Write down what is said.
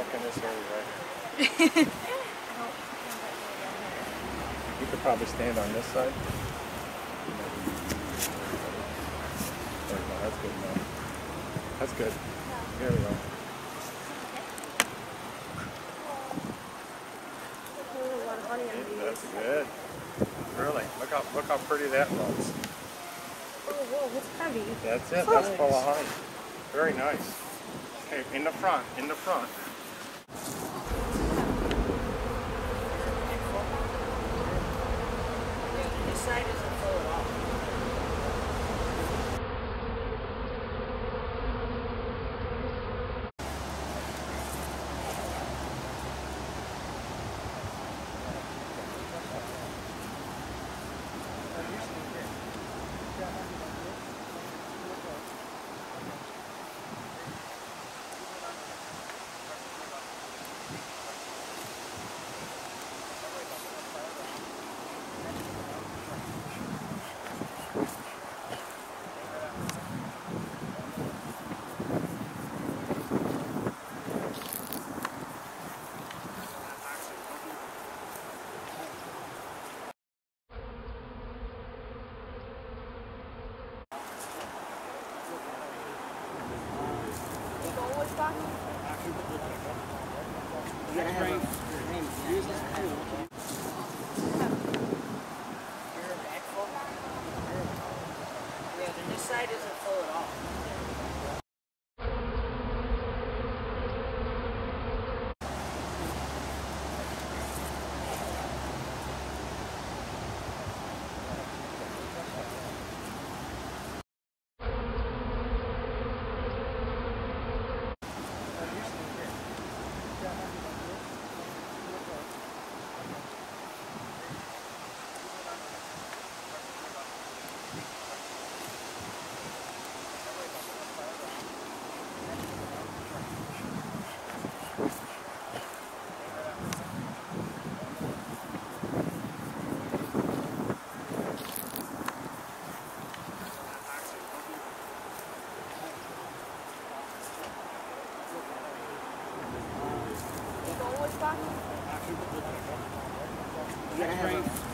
walk in this area right here. You could probably stand on this side. There we go. That's good enough. That's good. There we go. That's good. Really. Look how pretty that looks. Oh, whoa, it's heavy. That's it. That's full of honey. Very nice. Okay, in the front. In the front. This side isn't full at all. You gotta have a name. Use this tool. Your back full? Yeah, then this side isn't full at all. You gotta have a